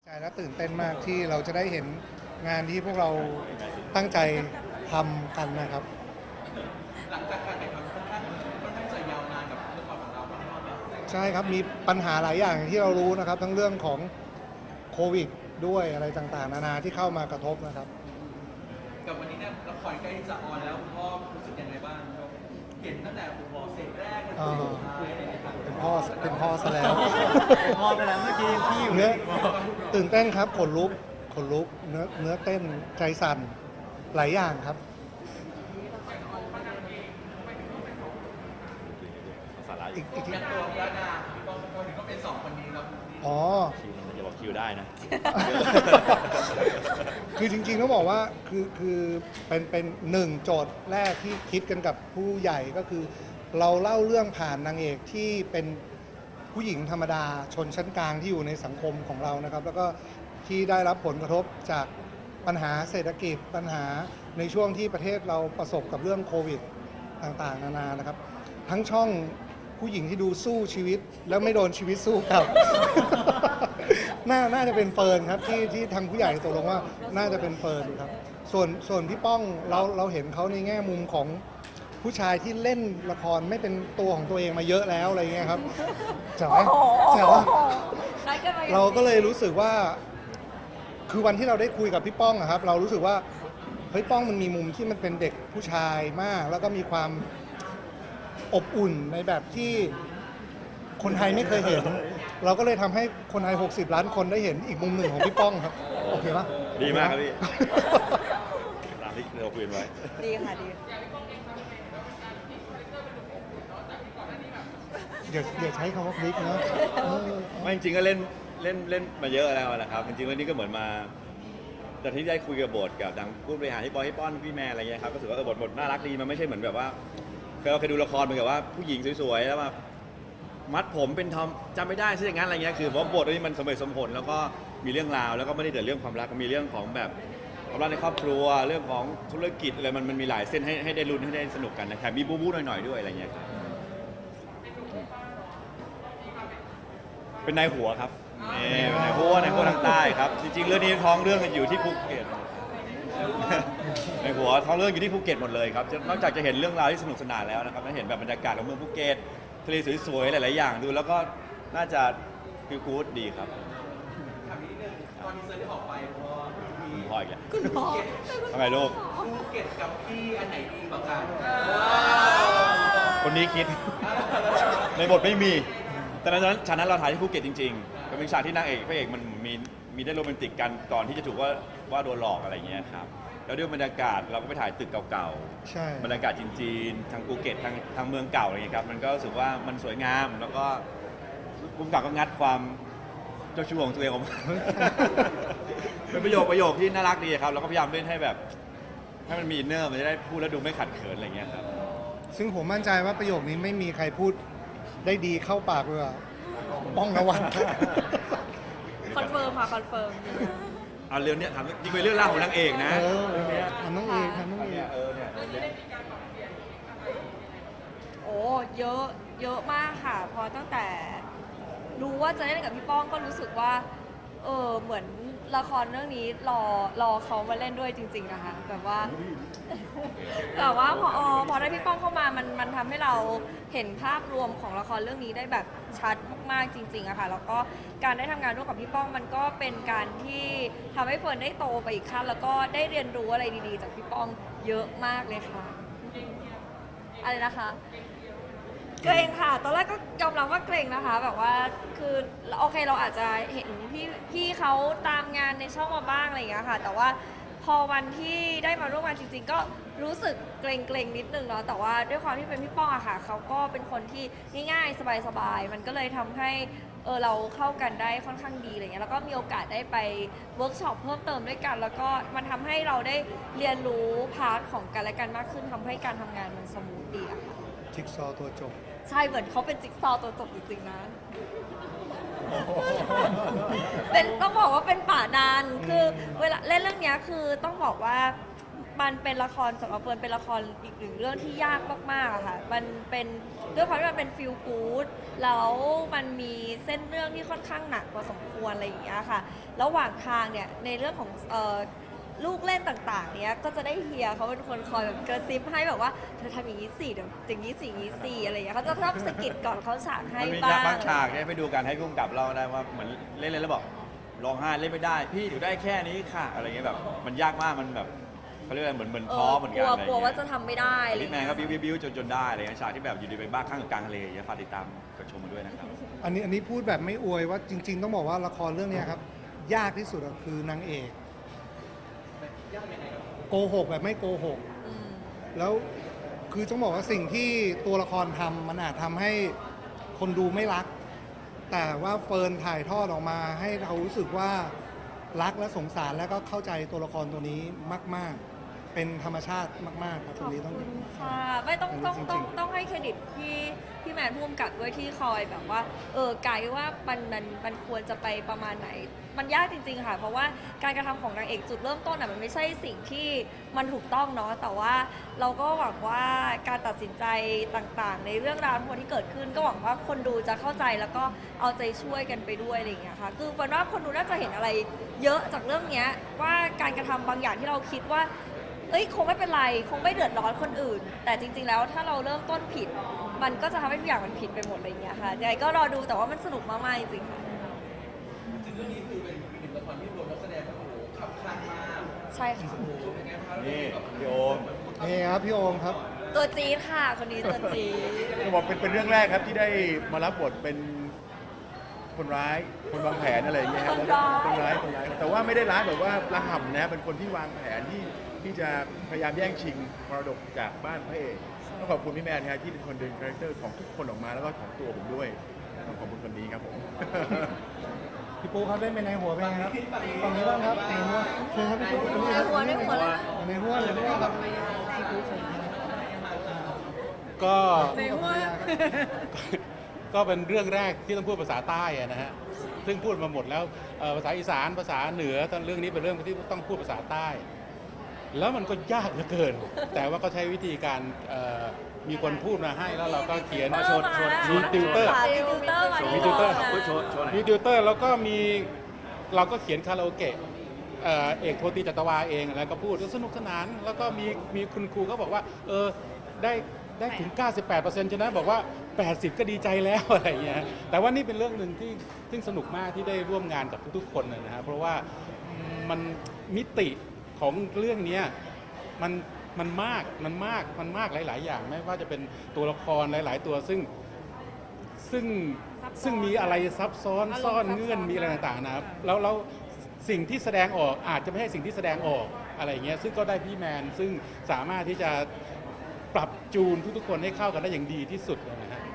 ใจและตื่นเต้นมากที่เราจะได้เห็นงานที่พวกเราตั้งใจทำกันนะครับหลังจากการแข่งขันค่อนข้างจะยาวนานกับละครของเราใช่ครับมีปัญหาหลายอย่างที่เรารู้นะครับทั้งเรื่องของโควิดด้วยอะไรต่างๆนานาที่เข้ามากระทบนะครับกับวันนี้เนี่ยละครใกล้จะออนแล้วคุณพ่อรู้สึกยังไงบ้างครับเห็นตั้งแต่ผมบอกเสร็จแรกจนสุดท้ายอะไรอย่างเงี้ยเป็นพ่อซะแล้วพอไปแล้วเมื่อกี้พี่อยู่เนื้อตื่นเต้นครับขนลุกเนื้อเต้นใจสั่นหลายอย่างครับอีกอย่างตัวพระนางพี่ป้องก็ถึงก็เป็น2 คนนี้ครับอ๋ออย่าบอกคิวได้นะคือจริงๆต้องบอกว่าคือเป็นหนึ่งโจทย์แรกที่คิดกันกับผู้ใหญ่ก็คือเราเล่าเรื่องผ่านนางเอกที่เป็นผู้หญิงธรรมดาชนชั้นกลางที่อยู่ในสังคมของเรานะครับแล้วก็ที่ได้รับผลกระทบจากปัญหาเศรษฐกิจปัญหาในช่วงที่ประเทศเราประสบกับเรื่องโควิดต่างๆนานานะครับทั้งช่องผู้หญิงที่ดูสู้ชีวิตแล้วไม่โดนชีวิตสู้กลับ น่าจะเป็นเฟิร์นครับที่ทางผู้ใหญ่ตกลงว่าน่าจะเป็นเฟิร์นครับส่วนพี่ป้องเราเห็นเขาในแง่มุมของผู้ชายที่เล่นละครไม่เป็นตัวของตัวเองมาเยอะแล้วอะไรเงี้ยครับใช่ไหมเราก็เลยรู้สึกว่าคือวันที่เราได้คุยกับพี่ป้องครับเรารู้สึกว่าเฮ้ยป้องมันมีมุมที่มันเป็นเด็กผู้ชายมากแล้วก็มีความอบอุ่นในแบบที่คนไทยไม่เคยเห็นเราก็เลยทำให้คนไทย60 ล้านคนได้เห็นอีกมุมหนึ่งของพี่ป้องครับโอเคปะดีมากครับพี่ตามที่เราคุยไว้ดีค่ะดีอย่าใช้คำว่าพลิกนะไม่จริงก็เล่นมาเยอะแล้วนะครับจริงๆวันนี้ก็เหมือนมาแต่ที่ได้คุยกับบทกับทางผู้บริหารที่ปอยให้ป้อนพี่แม่อะไรเงี้ยครับก็รู้สึกว่าบทน่ารักดีมันไม่ใช่เหมือนแบบว่าเราเคยดูละครเหมือนกับว่าผู้หญิงสวยๆแล้วมามัดผมเป็นทอมจำไม่ได้ใช่อย่างนั้นอะไรเงี้ยคือเพราะบทนี้มันสมเหตุสมผลแล้วก็มีเรื่องราวแล้วก็ไม่ได้แต่เรื่องความรักมีเรื่องของแบบความรักในครอบครัวเรื่องของธุรกิจอะไรมันมีหลายเส้นให้ได้ลุ้นให้ได้สนุกกันนะครับมีบู๊หน่อยๆด้วยอะไรเงี้ยครับเป็นนายหัวครับเป็นนายหัวทางใต้ครับจริงๆเรื่องนี้ท้องเรื่องอยู่ที่ภูเก็ตในหัวท้องเรื่องอยู่ที่ภูเก็ตหมดเลยครับนอกจากจะเห็นเรื่องราวที่สนุกสนานแล้วนะครับได้เห็นแบบบรรยากาศของเมืองภูเก็ตทะเลสวยๆหลายๆอย่างดูแล้วก็น่าจะฟีลกู๊ดดีครับถามนิดนึงตอนนี้เซอร์ที่ออกไปพอมีพ่ออีกแล้วคุณพ่อทำไมลูกภูเก็ตกับพี่อันไหนดีกว่ากันคนนี้คิดในบทไม่มีแต่ฉากนั้นเราถ่ายที่ภูเก็ตจริงๆก็เป็นฉากที่นางเอกพระเอกมันมีได้โรแมนติกกันก่อนที่จะถูกว่าโดนหลอกอะไรอย่างเงี้ยครับแล้วด้วยบรรยากาศเราก็ไปถ่ายตึกเก่าๆใช่บรรยากาศจีนๆทางภูเก็ตทางเมืองเก่าอะไรอย่างเงี้ยครับมันก็รู้สึกว่ามันสวยงามแล้วก็ภูมิกับก็งัดความเจ้าชู้ของตัวเองออกมาเป็นประโยคที่น่ารักดีครับแล้วก็พยายามเล่นให้แบบให้มันมีอินเนอร์มันจะได้พูดแล้วดูไม่ขัดเขินอะไรเงี้ยครับซึ่งผมมั่นใจว่าประโยคนี้ไม่มีใครพูดได้ดีเข้าปากเลยป้องนวัดคอนเฟิร์มค่ะคอนเฟิร์มเรื่องนี้ถามจริงเป็นเรื่องราวของนางเอกนะทำน้องเอกโอ้เยอะมากค่ะพอตั้งแต่รู้ว่าจะเล่นกับพี่ป้องก็รู้สึกว่าเหมือนละครเรื่องนี้รอเขามาเล่นด้วยจริงๆนะคะแบบว่าพอได้พี่ป้องเข้ามามันทำให้เราเห็นภาพรวมของละครเรื่องนี้ได้แบบชัดมากๆจริงๆอะค่ะแล้วก็การได้ทำงานร่วมกับพี่ป้องมันก็เป็นการที่ทำให้เฟิร์นได้โตไปอีกขั้นแล้วก็ได้เรียนรู้อะไรดีๆจากพี่ป้องเยอะมากเลยค่ะอะไรนะคะเกรงค่ะตอนแรกก็ยอมรับว่าเกรงนะคะแบบว่าคือโอเคเราอาจจะเห็นพี่เขาตามงานในช่องมาบ้างอะไรอย่างเงี้ยค่ะแต่ว่าพอวันที่ได้มาร่วมงานจริงๆก็รู้สึกเกรงนิดนึงเนาะแต่ว่าด้วยความที่เป็นพี่ป้องอะค่ะเขาก็เป็นคนที่ง่ายๆสบายๆมันก็เลยทำให้เราเข้ากันได้ค่อนข้างดีอะไรเงี้ยแล้วก็มีโอกาสได้ไปเวิร์กช็อปเพิ่มเติมด้วยกันแล้วก็มันทำให้เราได้เรียนรู้พาร์ทของกันและกันมากขึ้นทำให้การทำงานมันสมูทดีอะค่ะจิ๊กซอว์ตัวจบใช่เหมือนเขาเป็นจิ๊กซอว์ตัวจบจริงๆนะเป็นต้องบอกว่าเป็นป่าดันคือเวลาเล่นเรื่องนี้คือต้องบอกว่ามันเป็นละครสำหรับเฟิร์นเป็นละครอีกหนึ่งเรื่องที่ยากมากๆอะค่ะมันเป็นด้วยความที่มันเป็นฟีลกู๊ดแล้วมันมีเส้นเรื่องที่ค่อนข้างหนักพอสมควรอะไรอย่างเงี้ยค่ะระหว่างทางเนี่ยในเรื่องของลูกเล่นต่างๆเนี้ยก็จะได้เฮียเขาเป็นคนคอยแบบกระซิบให้แบบว่าเธอทำอย่างนี้สิเดี๋ยวอย่างนี้สิอย่างนี้สิอะไรอย่างเงี้ยเขาจะชอบสะกิดก่อนเขาฉากให้มันมีบ้างบางฉากเนี่ยไปดูกันให้พุ่งกับเราได้ว่าเหมือนเล่นๆแล้วบอกร้องไห้เล่นไม่ได้พี่อยู่ได้แค่นี้ค่ะอะไรเงี้ยแบบมันยากมากมันแบบเขาเรียกว่าเหมือนท้อเหมือนกันอะไรกลัวว่าจะเงี้ยทำไม่ได้อะไรพี่แมนก็บิ้วจนได้อะไรเงี้ยฉากที่แบบอยู่ดีไปบ้าข้างกลางทะเลอย่าฝากติดตามกับชมมาด้วยนะครับอันนี้พูดแบบไม่อวยว่าจริง ๆ ต้องบอกว่าละครเรื่องเนี้ยครับ ยากที่สุดอะคือนางเอกโกหกแบบไม่โกหกอืมแล้วคือต้องบอกว่าสิ่งที่ตัวละครทำมันอาจทำให้คนดูไม่รัก แต่ว่าเฟิร์นถ่ายทอดออกมาให้เรารู้สึกว่ารักและสงสารและก็เข้าใจตัวละครตัวนี้มาก ๆ เป็นธรรมชาติมาก ๆ ครับตรงนี้ต้องค่ะไม่ต้องอันนี้ต้องจริงๆต้องให้เครดิตพี่แมนพุ่มกับด้วยที่คอยแบบว่าไกด์ว่ามันควรจะไปประมาณไหน มันยากจริง ๆ ค่ะ เพราะว่าการกระทำของนางเอกจุดเริ่มต้นอ่ะมันไม่ใช่สิ่งที่มันถูกต้องเนาะแต่ว่าเราก็หวังว่าการตัดสินใจต่างๆ ในเรื่องราวทั้งหมดที่เกิดขึ้น ก็หวังว่าคนดูจะเข้าใจแล้วก็เอาใจช่วยกันไปด้วยอะไรอย่างเงี้ยค่ะคือวันว่าคนดูน่าจะเห็นอะไรเยอะจากเรื่องเนี้ยว่าการกระทำบางอย่างที่เราคิดว่า คงไม่เป็นไรคงไม่เดือดร้อนคนอื่น แต่จริง ๆ แล้วถ้าเราเริ่มต้นผิด มันก็จะทำให้ทุกอย่างมันผิดไปหมดอะไรอย่างเงี้ยค่ะยังไงก็รอดูแต่ว่ามันสนุกมากๆจริงๆค่ะจริงๆเรื่องนี้คือเป็นอีกหนึ่งละครที่รวมนักแสดงแบบโอ้โหขับคลั่งมากใช่ค่ะโอ้โหเป็นไงบ้างนี่พี่โอมนี่ครับพี่โอมครับตัวจี๊ดค่ะคนนี้ตัวจี๊ดจะบอกเป็นเรื่องแรกครับที่ได้มารับบทเป็นคนร้ายคนวางแผนอะไรอย่างเงี้ยครับคนร้ายแต่ว่าไม่ได้ร้ายแบบว่าระห่ำนะเป็นคนที่วางแผนที่จะพยายามแย่งชิงมรดกจากบ้านพระเอกต้องขอบคุณพี่แมนครับที่เป็นคนดึงคาแรคเตอร์ของทุกคนออกมาแล้วก็ของตัวผมด้วยต้องขอบคุณคนนี้ครับผมพี่ปูครับเล่นเป็นในหัวเป็นไงครับตรงนี้บ้างครับในหัวเชิญครับพี่ปูตรงนี้ครับในหัวเลยในหัวเลยครับก็ในหัวก็เป็นเรื่องแรกที่ต้องพูดภาษาใต้อะนะฮะซึ่งพูดมาหมดแล้วภาษาอีสานภาษาเหนือตอนเรื่องนี้เป็นเรื่องที่ต้องพูดภาษาใต้ แล้วมันก็ยากเหลือเกิน แต่ว่าก็ใช้วิธีการมีคนพูดมาให้แล้วเราก็เขียน มีติวเตอร์มีติวเตอร์มามีติวเตอร์ด้วยโชว์หน่อยมีติวเตอร์แล้วก็เราก็เขียนคาราโอเกะเอกโทติจัตวาเองแล้วก็พูดสนุกสนาน แล้วก็มีคุณครูก็บอกว่าได้ถึง 98%ฉะนั้นบอกว่า 80 ก็ดีใจแล้ว อะไรอย่างเงี้ยแต่ว่านี่เป็นเรื่องหนึ่งที่ซึ่งสนุกมากที่ได้ร่วมงานกับทุกๆคนนะฮะเพราะว่ามันมิติของเรื่องนี้มันมากหลายๆ อย่างไม่ว่าจะเป็นตัวละครหลายๆ ตัวซึ่งมีอะไรซับซ้อนซ่อนเงื่อนมีอะไรต่างๆนะครับแล้วสิ่งที่แสดงออกอาจจะไม่ใช่สิ่งที่แสดงออกอะไรอย่างเงี้ยซึ่งก็ได้พี่แมนซึ่งสามารถที่จะปรับจูนทุกๆคนให้เข้ากันได้อย่างดีที่สุดนะฮะ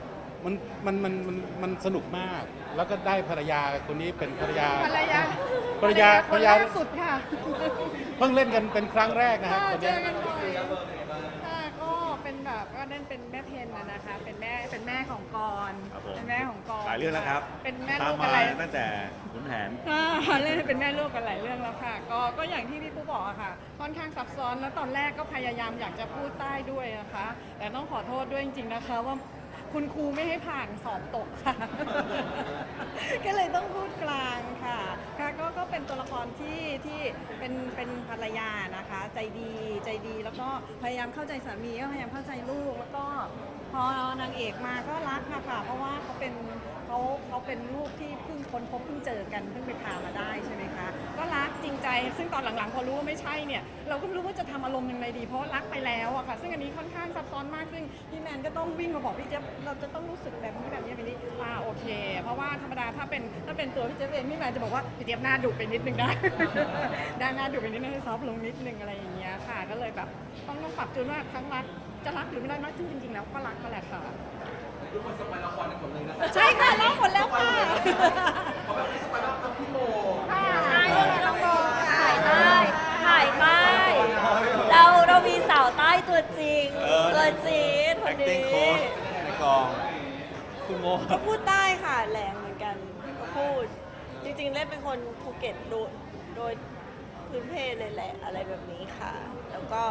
มันสนุกมาก แล้วก็ได้ภรรยาคนนี้เป็นภรรยาคนล่าสุดค่ะเพิ่งเล่นกันเป็นครั้งแรกนะฮะเจอกันบ่อยค่ะก็เป็นแบบก็เล่นเป็นแม่เพนนะคะ เป็นแม่ของกรครับผมเป็นแม่ของกรหลายเรื่องแล้วครับเป็นแม่ตามลูกมาอะไรตั้งแต่ขุนแผนเล่นเป็นแม่ลูกกันหลายเรื่องแล้วค่ะ ก็อย่างที่พี่ปุ๊บอกอะค่ะ ค่อนข้างซับซ้อนแล้วตอนแรกก็พยายามอยากจะพูดใต้ด้วยนะคะ แต่ต้องขอโทษด้วยจริงๆนะคะว่าคุณครูไม่ให้ผ่านสอบตกค่ะ ก็เลยต้องพูดกลางค่ะก็เป็นตัวละครที่เป็นภรรยานะคะ ใจดีแล้วก็พยายามเข้าใจสามีก็พยายามเข้าใจลูกแล้วก็พอนางเอกมาก็รักค่ะเพราะว่าเขาเป็นลูกที่เพิ่งค้นพบเพิ่งเจอกันเพิ่งไปพามาได้ใช่ไหมคะก็รักจริงใจซึ่งตอนหลังๆพอรู้ว่าไม่ใช่เนี่ยเราก็ไม่รู้ว่าจะทำอารมณ์ยังไงดีเพราะรักไปแล้วอะค่ะซึ่งอันนี้ค่อนข้างซับซ้อนมากซึ่งพี่แมนก็ต้องวิ่งมาบอกพี่เจี๊ยบเราจะต้องรู้สึกแบบนี้แบบนี้โอเคเพราะว่าธรรมดาถ้าเป็นตัวพี่เจี๊ยบเองพี่แมนจะบอกว่าพี่เจี๊ยบหน้าดุไปนิดนึงได้ ด้านหน้าดุไปนิดนึงให้ซอฟต์ลงนิดนึงอะไรอย่างเงี้ยค่ะก็เลยแบบต้องปรับจูนว่าทั้งรักจะรักหรือไม่รักซึ่งจริงๆแล้วก็รักก็แหละค่ะทุกคนสปอยละครในหมดเลยนะครับใช่ค่ะรักหมดแล้วค่ะเขาแบบสปอยละครพี่โมใช่เรื่องนี้น้องโบถ่ายใต้เรามีสาวใต้ตัวจริง ตัวจี๊ดคนนี้ acting coach ในกองคุณโมก็พูดได้ค่ะแหลมเหมือนกันก็พูด จริงๆเล่นเป็นคนภูเก็ตโดยพื้นเพเลยแหละอะไรแบบนี้ค่ะ แล้วก็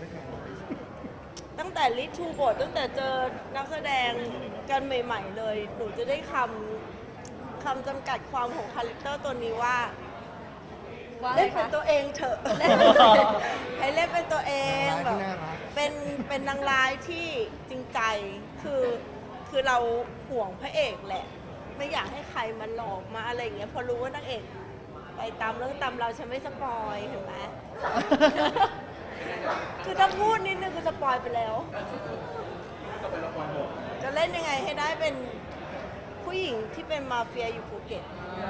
ตั้งแต่ลิทูบทตั้งแต่เจอนักแสดงกันใหม่ ๆ เลย หนูจะได้คำจำกัดความของคาแรคเตอร์ตัวนี้ว่าว่าอะไรเล่นเป็นคะตัวเองเถอะ ให้เล่นเป็นตัวเองแบบเป็นนางร้ายที่จริงใจคือเราห่วงพระเอกแหละ ไม่อยากให้ใครมาหลอกมาอะไรอย่างเงี้ยพอรู้ว่านางเอกไปตามเรื่องตามเราฉันไม่สปอยเห็นไหม คือถ้าพูดนิดนึงคือสปอยไปแล้ว จะเล่นยังไงให้ได้เป็นผู้หญิงที่เป็นมาเฟียอยู่ภูเก็ต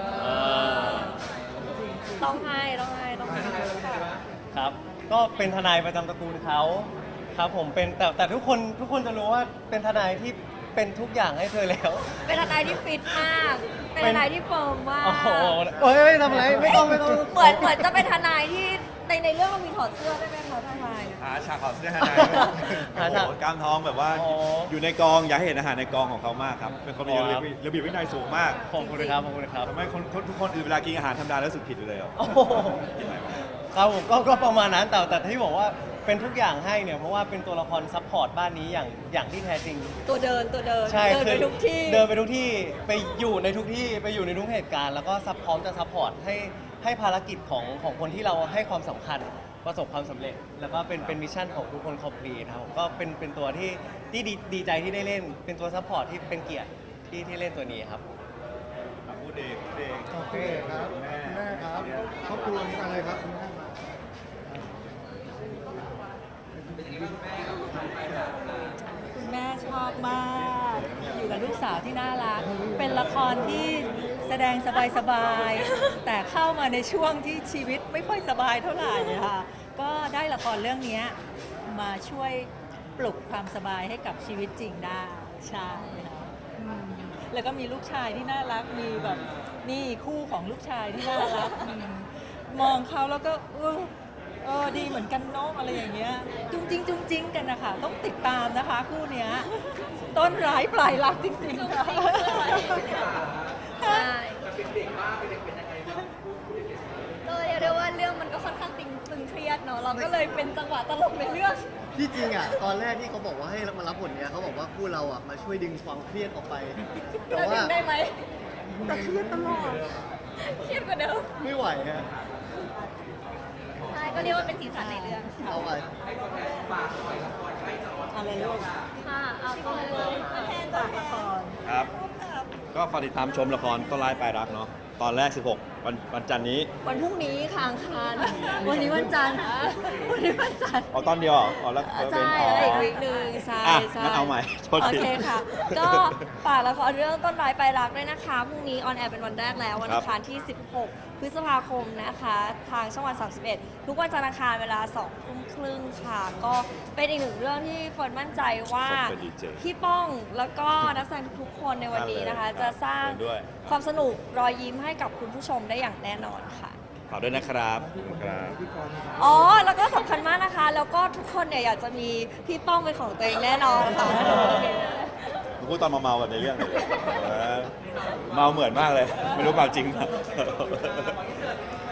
ต้องให้ค่ะครับก็เป็นทนายประจำตระกูลเขาครับผมเป็นแต่ทุกคนจะรู้ว่าเป็นทนายที่เป็นทุกอย่างให้เธอแล้วเป็นทนายที่ฟิตมาก เป็นทนายที่เฟิร์มมากโอ้โหเอ้ยทำอะไรไม่ต้องเหมือนจะเป็นทนายที่ในเรื่องเรามีถอดเสื้อได้ไหมคะทนายฉากขอเสื้อทนายหาโอ้ฉากโหกล้ามท้องแบบว่าอ๋ออยู่ในกองอยากให้เห็นอาหารในกองของเขามากครับเป็นคนมีอ๋อครับระเบียบวินัยสูงมากขอบคุณครับขอบคุณครับทำให้ทุกคนอื่นเวลากินอาหารธรรมดาแล้วรู้สึกผิดอยู่เลยเหรอโอ้โหครับผมก็ประมาณนั้นแต่ที่บอกว่าเป็นทุกอย่างให้เนี่ยเพราะว่าเป็นตัวละครซัพพอร์ตบ้านนี้อย่างที่แท้จริงตัวเดินใช่เดินไปทุกที่เดินไปทุกที่ไปอยู่ในทุกที่ไปอยู่ในทุกเหตุการณ์แล้วก็พร้อมจะซัพพอร์ตให้ภารกิจของคนที่เราให้ความสำคัญประสบความสำเร็จ แล้วก็เป็นมิชชั่นของทุกคนคอมพลีทครับผมก็เป็นตัวที่ดีใจที่ได้เล่น เป็นตัวซัพพอร์ตที่เป็นเกียรติที่เล่นตัวนี้ครับพูดเองโอเคครับคุณแม่ครับครอบครัวมีอะไรครับคุณแม่มาคุณแม่ชอบมาก อยู่กับลูกสาวที่น่ารัก เป็นละครที่แสดงสบายๆ แต่เข้ามาในช่วงที่ชีวิตไม่ค่อยสบายเท่าไหร่ค่ะ ก็ได้ละครเรื่องนี้มาช่วยปลุกความสบายให้กับชีวิตจริงได้ ใช่ค่ะแล้วก็มีลูกชายที่น่ารัก มีแบบนี่คู่ของลูกชายที่น่ารักมองเขาแล้วก็ดีเหมือนกันเน้องอะไรอย่างเงี้ยจุ้งจิ้งกันนะคะต้องติดตามนะคะคู่เนี้ยต้นร้ายปลายรักจริงๆค่ะใช่ก็เรียกได้ว่าเรื่องมันก็ค่อนข้างตึงเครียดเนาะเราก็เลยเป็นจังหวะตลกในเรื่องที่จริงอ่ะตอนแรกที่เขาบอกว่าให้มารับบทเนี้ยเขาบอกว่าคู่เราอ่ะมาช่วยดึงความเครียดออกไป แต่เราดึว่างได้ไหมแต่เครียดตลอดเครียดกว่าเดิมไม่ไหวฮะใช่ก็เรียกว่าเป็นสีสันในเรื่องเอาไปอะไรลูกค่ะเอาก็เลยแทนตัวแทนครับ ก็ฝากติดตามชมละครต้นร้ายปลายรักเนาะตอนแรก 16 วันจันทร์นี้วันพรุ่งนี้ค่ะอังคารวันนี้วันจันทร์วันนี้วันจันทร์เอาตอนเดียวเหรอเอาแล้วใช่แล้วอีกวีคหนึ่งใช่อ่ะใช่งั้นเอาใหม่โทษโอทีเคค่ะ ก็ฝากละครเรื่องต้นไม้ปลายรักด้วยนะคะพรุ่งนี้ออนแอร์เป็นวันแรกแล้ววันอังคารที่ 16 พฤษภาคมนะคะ ทางช่องวัน 31 ทุกวันจันทร์อังคารเวลา 20:30 ค่ะ ก็เป็นอีกหนึ่งเรื่องที่เฟิร์นมั่นใจว่าเป็นดีเจพี่ป้องแล้วก็นักแสดงทุกคนในวันนี้นะคะ จะสร้างเห็นด้วยความสนุกรอยยิ้มให้กับคุณผู้ชมได้อย่างแน่นอนค่ะฝากด้วยนะครับครับอ๋อ แล้วก็สำคัญมากนะคะ แล้วก็ทุกคนเนี่ยอยากจะมีพี่ป้องเป็นของตัวเองแน่นอนค่ะพูดตอนเมาๆแบบในเรื่องเลยเมาเหมือนมากเลย ไม่รู้เมาจริงเปล่า